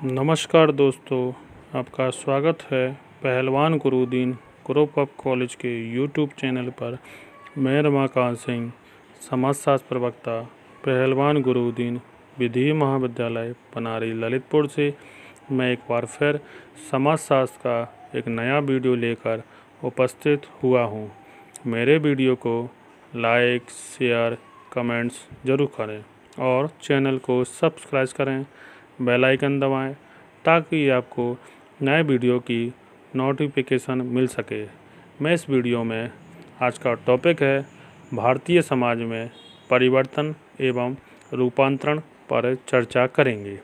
नमस्कार दोस्तों, आपका स्वागत है Pahalwan Gurudeen group of college के यूट्यूब चैनल पर। मैं रमाकांत सिंह, समाजशास्त्र प्रवक्ता, पहलवान गुरुदीन विधि महाविद्यालय पनारी ललितपुर से मैं एक बार फिर समाजशास्त्र का एक नया वीडियो लेकर उपस्थित हुआ हूँ। मेरे वीडियो को लाइक, शेयर, कमेंट्स ज़रूर करें और चैनल को सब्सक्राइब करें, बेल आइकन दबाएं ताकि आपको नए वीडियो की नोटिफिकेशन मिल सके। मैं इस वीडियो में आज का टॉपिक है भारतीय समाज में परिवर्तन एवं रूपांतरण पर चर्चा करेंगे।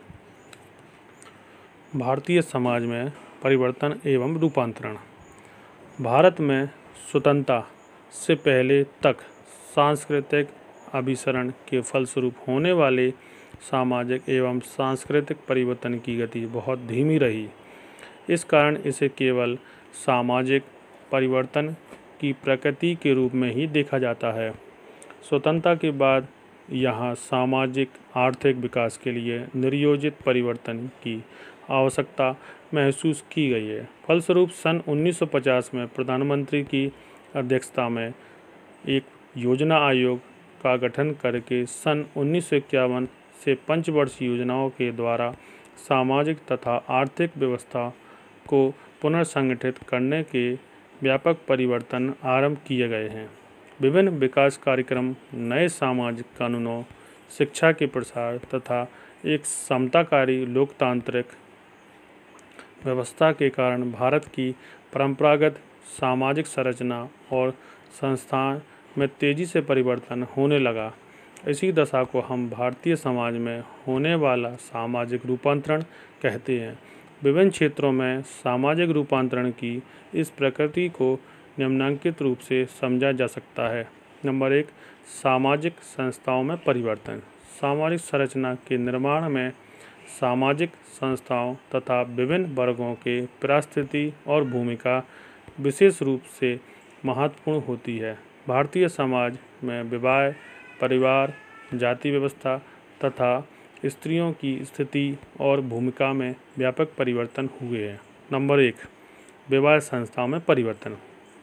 भारतीय समाज में परिवर्तन एवं रूपांतरण। भारत में स्वतंत्रता से पहले तक सांस्कृतिक अभिसरण के फलस्वरूप होने वाले सामाजिक एवं सांस्कृतिक परिवर्तन की गति बहुत धीमी रही। इस कारण इसे केवल सामाजिक परिवर्तन की प्रकृति के रूप में ही देखा जाता है। स्वतंत्रता के बाद यहाँ सामाजिक आर्थिक विकास के लिए नियोजित परिवर्तन की आवश्यकता महसूस की गई है। फलस्वरूप सन 1950 में प्रधानमंत्री की अध्यक्षता में एक योजना आयोग का गठन करके सन 1951 से पंचवर्षीय योजनाओं के द्वारा सामाजिक तथा आर्थिक व्यवस्था को पुनर्संगठित करने के व्यापक परिवर्तन आरंभ किए गए हैं। विभिन्न विकास कार्यक्रम नए सामाजिक कानूनों, शिक्षा के प्रसार तथा एक समताकारी लोकतांत्रिक व्यवस्था के कारण भारत की परंपरागत सामाजिक संरचना और संस्थान में तेजी से परिवर्तन होने लगा। इसी दशा को हम भारतीय समाज में होने वाला सामाजिक रूपांतरण कहते हैं। विभिन्न क्षेत्रों में सामाजिक रूपांतरण की इस प्रकृति को निम्नलिखित रूप से समझा जा सकता है। नंबर 1, सामाजिक संस्थाओं में परिवर्तन। सामाजिक संरचना के निर्माण में सामाजिक संस्थाओं तथा विभिन्न वर्गों के परिस्थिति और भूमिका विशेष रूप से महत्वपूर्ण होती है। भारतीय समाज में विवाह, परिवार, जाति व्यवस्था तथा स्त्रियों की स्थिति और भूमिका में व्यापक परिवर्तन हुए हैं। नंबर 1, विवाह संस्थाओं में परिवर्तन।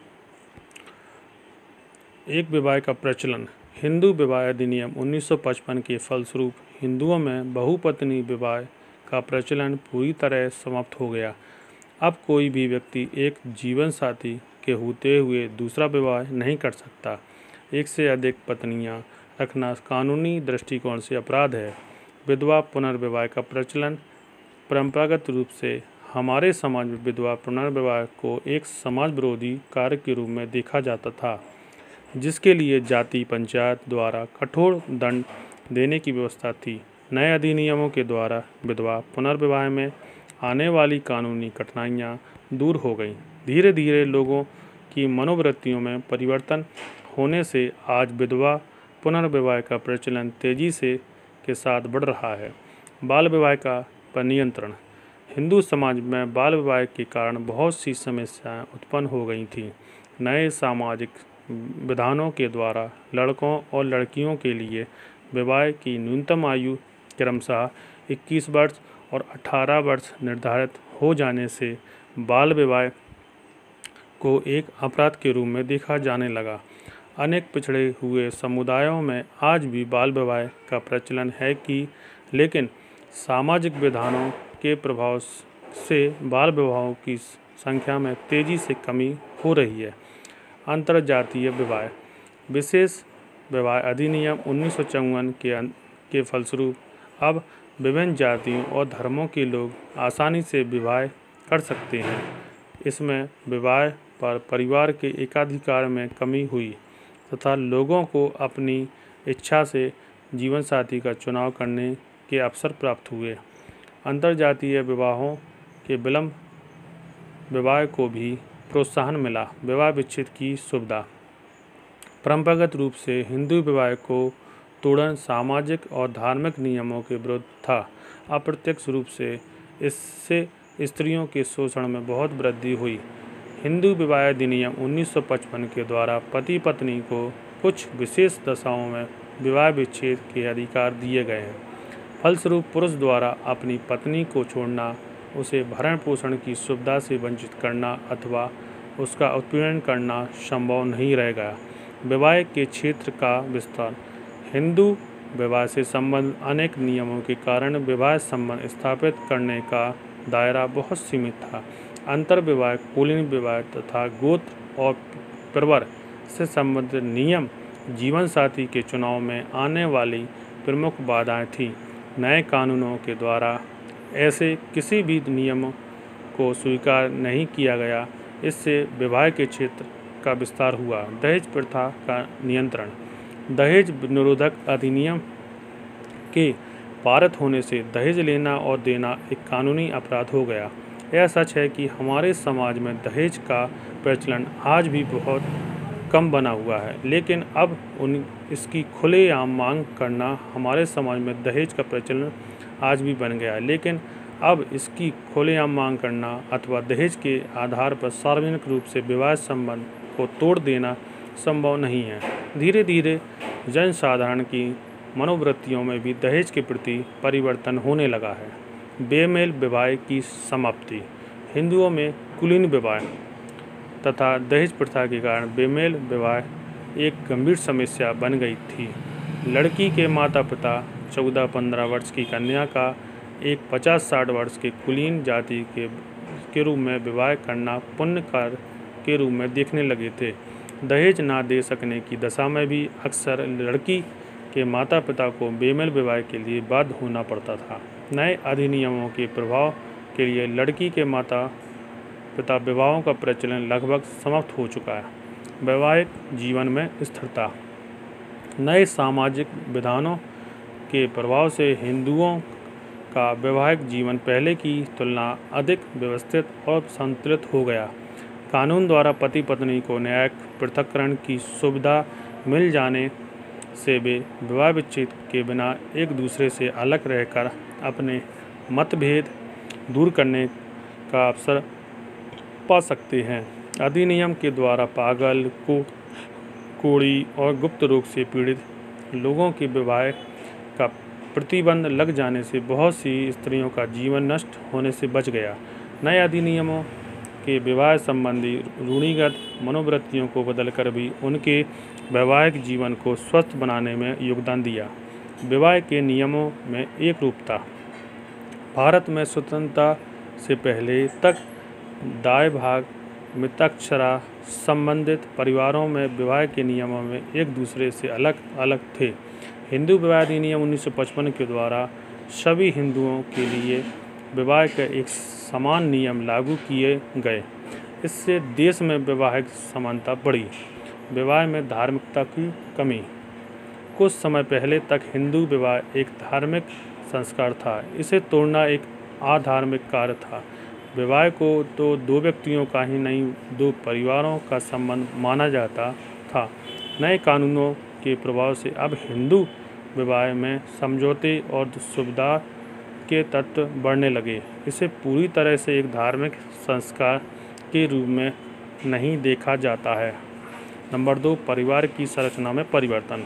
एक विवाह का प्रचलन। हिंदू विवाह अधिनियम 1955 के फलस्वरूप हिंदुओं में बहुपत्नी विवाह का प्रचलन पूरी तरह समाप्त हो गया। अब कोई भी व्यक्ति एक जीवन साथी के होते हुए दूसरा विवाह नहीं कर सकता। एक से अधिक पत्नियां रखना कानूनी दृष्टिकोण से अपराध है। विधवा पुनर्विवाह का प्रचलन। परंपरागत रूप से हमारे समाज में विधवा पुनर्विवाह को एक समाज विरोधी कार्य के रूप में देखा जाता था, जिसके लिए जाति पंचायत द्वारा कठोर दंड देने की व्यवस्था थी। नए अधिनियमों के द्वारा विधवा पुनर्विवाह में आने वाली कानूनी कठिनाइयां दूर हो गईं। धीरे धीरे लोगों की मनोवृत्तियों में परिवर्तन होने से आज विधवा पुनर्विवाह का प्रचलन तेजी से के साथ बढ़ रहा है। बाल विवाह का पर नियंत्रण। हिंदू समाज में बाल विवाह के कारण बहुत सी समस्याएं उत्पन्न हो गई थीं। नए सामाजिक विधानों के द्वारा लड़कों और लड़कियों के लिए विवाह की न्यूनतम आयु क्रमशः 21 वर्ष और 18 वर्ष निर्धारित हो जाने से बाल विवाह को एक अपराध के रूप में देखा जाने लगा। अनेक पिछड़े हुए समुदायों में आज भी बाल विवाह का प्रचलन है लेकिन सामाजिक विधानों के प्रभाव से बाल विवाहों की संख्या में तेजी से कमी हो रही है। अंतर्जातीय विवाह। विशेष विवाह अधिनियम 1954 के फलस्वरूप अब विभिन्न जातियों और धर्मों के लोग आसानी से विवाह कर सकते हैं। इसमें विवाह पर परिवार के एकाधिकार में कमी हुई तथा लोगों को अपनी इच्छा से जीवनसाथी का चुनाव करने के अवसर प्राप्त हुए। अंतर्जातीय विवाहों के विलंब विवाह को भी प्रोत्साहन मिला। विवाह विच्छेद की सुविधा। परंपरागत रूप से हिंदू विवाह को तोड़न सामाजिक और धार्मिक नियमों के विरुद्ध था। अप्रत्यक्ष रूप से इससे स्त्रियों के शोषण में बहुत वृद्धि हुई। हिंदू विवाह अधिनियम 1955 के द्वारा पति पत्नी को कुछ विशेष दशाओं में विवाह विच्छेद के अधिकार दिए गए हैं। फलस्वरूप पुरुष द्वारा अपनी पत्नी को छोड़ना, उसे भरण पोषण की सुविधा से वंचित करना अथवा उसका उत्पीड़न करना संभव नहीं रह गया। विवाह के क्षेत्र का विस्तार। हिंदू विवाह से संबंध अनेक नियमों के कारण विवाह संबंध स्थापित करने का दायरा बहुत सीमित था। अंतर विवाह, कुलीन विवाह तथा गोत्र और प्रवर से संबंधित नियम जीवन साथी के चुनाव में आने वाली प्रमुख बाधाएं थीं। नए कानूनों के द्वारा ऐसे किसी भी नियम को स्वीकार नहीं किया गया। इससे विवाह के क्षेत्र का विस्तार हुआ। दहेज प्रथा का नियंत्रण। दहेज निरोधक अधिनियम के पारित होने से दहेज लेना और देना एक कानूनी अपराध हो गया। यह सच है कि हमारे समाज में दहेज का प्रचलन आज भी बहुत कम बना हुआ है, लेकिन अब इसकी खुलेआम मांग करना हमारे समाज में दहेज का प्रचलन आज भी बन गया है, लेकिन अब इसकी खुलेआम मांग करना अथवा दहेज के आधार पर सार्वजनिक रूप से विवाह संबंध को तोड़ देना संभव नहीं है। धीरे धीरे जनसाधारण की मनोवृत्तियों में भी दहेज के प्रति परिवर्तन होने लगा है। बेमेल विवाह की समाप्ति। हिंदुओं में कुलीन विवाह तथा दहेज प्रथा के कारण बेमेल विवाह एक गंभीर समस्या बन गई थी। लड़की के माता पिता 14-15 वर्ष की कन्या का एक 50-60 वर्ष के कुलीन जाति के रूप में विवाह करना पुण्य कार्य के रूप में देखने लगे थे। दहेज ना दे सकने की दशा में भी अक्सर लड़की के माता पिता को बेमेल विवाह के लिए बाध्य होना पड़ता था। नए अधिनियमों के प्रभाव के लिए लड़की के माता पिता विवाहों का प्रचलन लगभग समाप्त हो चुका है। वैवाहिक जीवन में स्थिरता। नए सामाजिक विधानों के प्रभाव से हिंदुओं का वैवाहिक जीवन पहले की तुलना अधिक व्यवस्थित और संतुलित हो गया। कानून द्वारा पति पत्नी को न्यायिक पृथक्करण की सुविधा मिल जाने से वे विवाह विच्छेद के बिना एक दूसरे से अलग रहकर अपने मतभेद दूर करने का अवसर पा सकते हैं। अधिनियम के द्वारा पागल, कोढ़ी और गुप्त रोग से पीड़ित लोगों के विवाह का प्रतिबंध लग जाने से बहुत सी स्त्रियों का जीवन नष्ट होने से बच गया। नए अधिनियमों के विवाह संबंधी रूढ़िगत मनोवृत्तियों को बदलकर भी उनके वैवाहिक जीवन को स्वस्थ बनाने में योगदान दिया। विवाह के नियमों में एक रूपता। भारत में स्वतंत्रता से पहले तक दाय भाग मिताक्षरा संबंधित परिवारों में विवाह के नियमों में एक दूसरे से अलग अलग थे। हिंदू विवाह अधिनियम 1955 के द्वारा सभी हिंदुओं के लिए विवाह के एक समान नियम लागू किए गए। इससे देश में वैवाहिक समानता बढ़ी। विवाह में धार्मिकता की कमी। कुछ समय पहले तक हिंदू विवाह एक धार्मिक संस्कार था। इसे तोड़ना एक अधार्मिक कार्य था। विवाह को तो दो व्यक्तियों का ही नहीं, दो परिवारों का संबंध माना जाता था। नए कानूनों के प्रभाव से अब हिंदू विवाह में समझौते और सुविधा के तत्व बढ़ने लगे। इसे पूरी तरह से एक धार्मिक संस्कार के रूप में नहीं देखा जाता है। नंबर 2, परिवार की संरचना में परिवर्तन।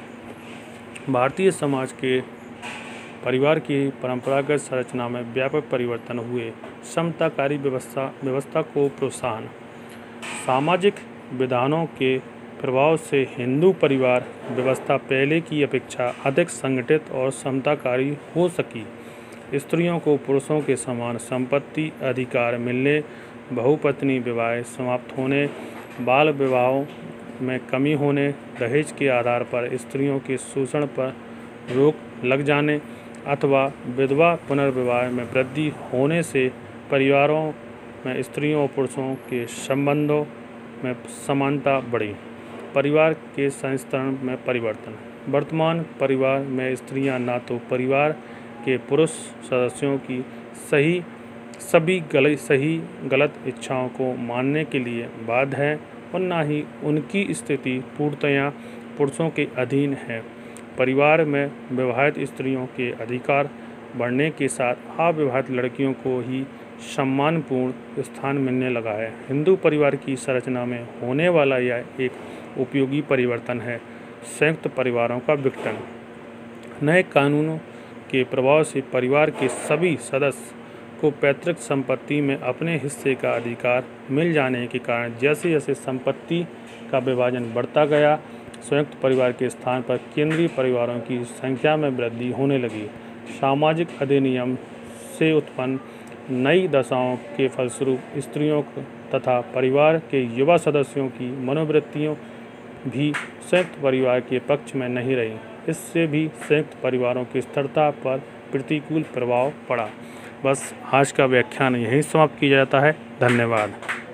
भारतीय समाज के परिवार की परंपरागत संरचना में व्यापक परिवर्तन हुए। समताकारी व्यवस्था को प्रोत्साहन। सामाजिक विधानों के प्रभाव से हिंदू परिवार व्यवस्था पहले की अपेक्षा अधिक संगठित और समताकारी हो सकी। स्त्रियों को पुरुषों के समान संपत्ति अधिकार मिलने, बहुपत्नी विवाह समाप्त होने, बाल विवाहों में कमी होने, दहेज के आधार पर स्त्रियों के शोषण पर रोक लग जाने अथवा विधवा पुनर्विवाह में वृद्धि होने से परिवारों में स्त्रियों और पुरुषों के संबंधों में समानता बढ़ी। परिवार के संस्तरण में परिवर्तन। वर्तमान परिवार में स्त्रियां न तो परिवार के पुरुष सदस्यों की सभी गलत इच्छाओं को मानने के लिए बाध्य है और न ही उनकी स्थिति पूर्णतया पुरुषों के अधीन है। परिवार में विवाहित स्त्रियों के अधिकार बढ़ने के साथ अविवाहित लड़कियों को ही सम्मानपूर्ण स्थान मिलने लगा है। हिंदू परिवार की संरचना में होने वाला यह एक उपयोगी परिवर्तन है। संयुक्त परिवारों का विघटन। नए कानूनों के प्रभाव से परिवार के सभी सदस्य को पैतृक संपत्ति में अपने हिस्से का अधिकार मिल जाने के कारण जैसे जैसे संपत्ति का विभाजन बढ़ता गया, संयुक्त परिवार के स्थान पर केंद्रीय परिवारों की संख्या में वृद्धि होने लगी। सामाजिक अधिनियम से उत्पन्न नई दशाओं के फलस्वरूप स्त्रियों तथा परिवार के युवा सदस्यों की मनोवृत्तियों भी संयुक्त परिवार के पक्ष में नहीं रही। इससे भी संयुक्त परिवारों की स्थिरता पर प्रतिकूल प्रभाव पड़ा। बस आज का व्याख्यान यहीं समाप्त किया जाता है। धन्यवाद।